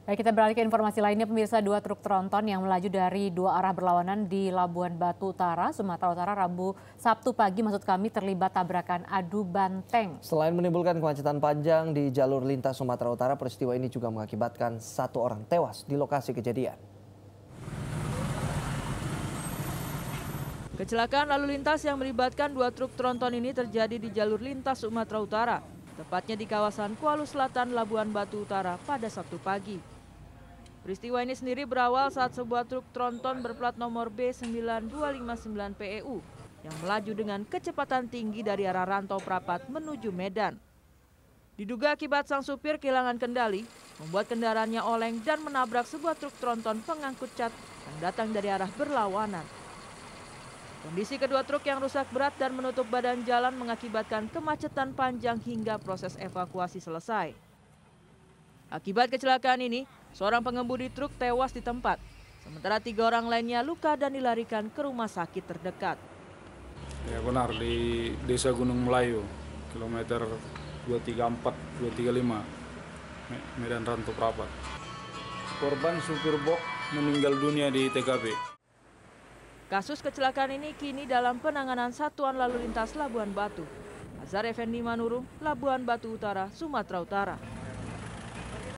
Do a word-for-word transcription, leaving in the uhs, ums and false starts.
Baik, kita beralih ke informasi lainnya, pemirsa. Dua truk tronton yang melaju dari dua arah berlawanan di Labuan Batu Utara, Sumatera Utara, Rabu Sabtu pagi maksud kami terlibat tabrakan adu banteng. Selain menimbulkan kemacetan panjang di jalur lintas Sumatera Utara, peristiwa ini juga mengakibatkan satu orang tewas di lokasi kejadian. Kecelakaan lalu lintas yang melibatkan dua truk tronton ini terjadi di jalur lintas Sumatera Utara, tepatnya di kawasan Kuala Selatan, Labuan Batu Utara pada Sabtu pagi. Peristiwa ini sendiri berawal saat sebuah truk tronton berplat nomor B sembilan dua lima sembilan P E U yang melaju dengan kecepatan tinggi dari arah Rantau Prapat menuju Medan. Diduga akibat sang supir kehilangan kendali, membuat kendaraannya oleng dan menabrak sebuah truk tronton pengangkut cat yang datang dari arah berlawanan. Kondisi kedua truk yang rusak berat dan menutup badan jalan mengakibatkan kemacetan panjang hingga proses evakuasi selesai. Akibat kecelakaan ini, seorang pengemudi truk tewas di tempat, sementara tiga orang lainnya luka dan dilarikan ke rumah sakit terdekat. Ya benar, di Desa Gunung Melayu, kilometer dua tiga empat dua tiga lima, Medan Rantau Prapat. Korban supir box meninggal dunia di T K P. Kasus kecelakaan ini kini dalam penanganan Satuan Lalu Lintas Labuan Batu. Azhar Effendi Manurung, Labuan Batu Utara, Sumatera Utara.